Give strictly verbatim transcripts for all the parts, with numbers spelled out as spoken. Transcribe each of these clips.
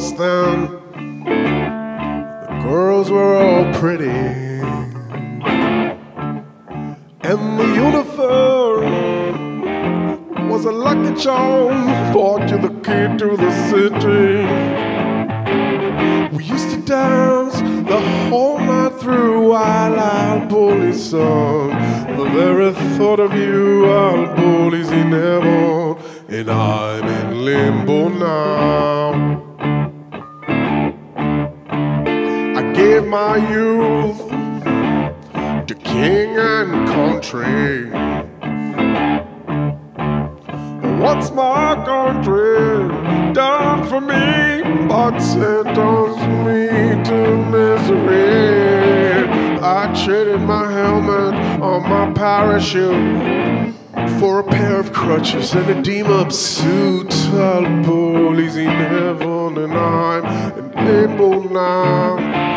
was then. The girls were all pretty, and the uniform was a lucky charm, bought you the key to the city. We used to dance the whole night through while our bully sung. The very thought of you, our bullies in heaven, and I'm in limbo now. I gave my youth to king and country. What's my country done for me but sentenced me to misery? I traded my helmet on my parachute for a pair of crutches and a deem-up suit. All bullies in heaven and I'm in limbo now.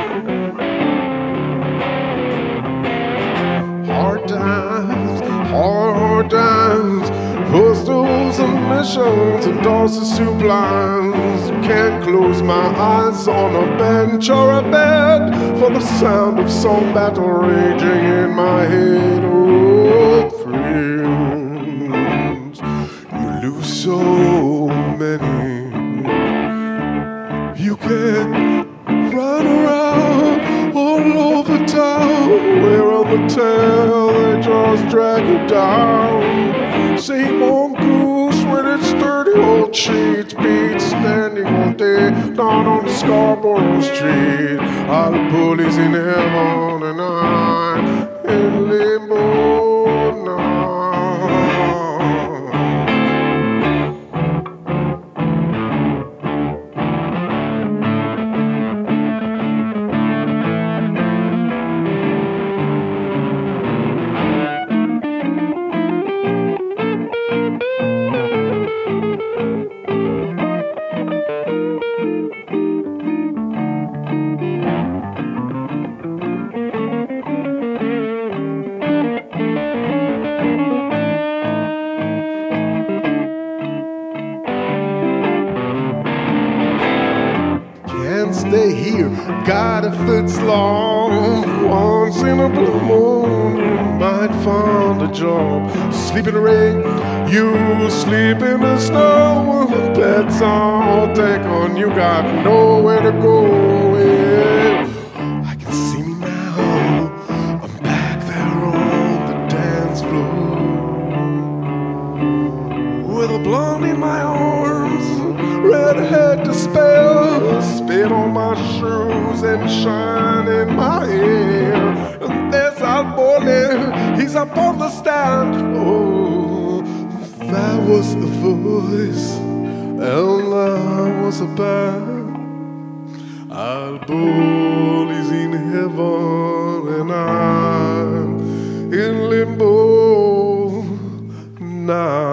Hard times, hard, hard times, hostels and missions and doses soup lines. Can't close my eyes on a bench or a bed for the sound of some battle raging in my head. Oh, friends, you lose so many. You can run around all over town, wear on the tail, they just drag you down. Same old goose with its sturdy old sheets, beat standing all day down on Scarborough Street. All the bullies in heaven and I'm in limbo now. Stay here, God, if it's long. Once in a blue moon, you might find a job. Sleep in the rain, you sleep in the snow. The beds are all taken, you got nowhere to go. Yeah. I can see me now, I'm back there on the dance floor, with a blonde in my arms, red head to spare, spit on my shoes and shine in my hair. And there's our bully, he's up on the stand. Oh, that was the voice, and that was a band. Our bully's in heaven and I'm in limbo now.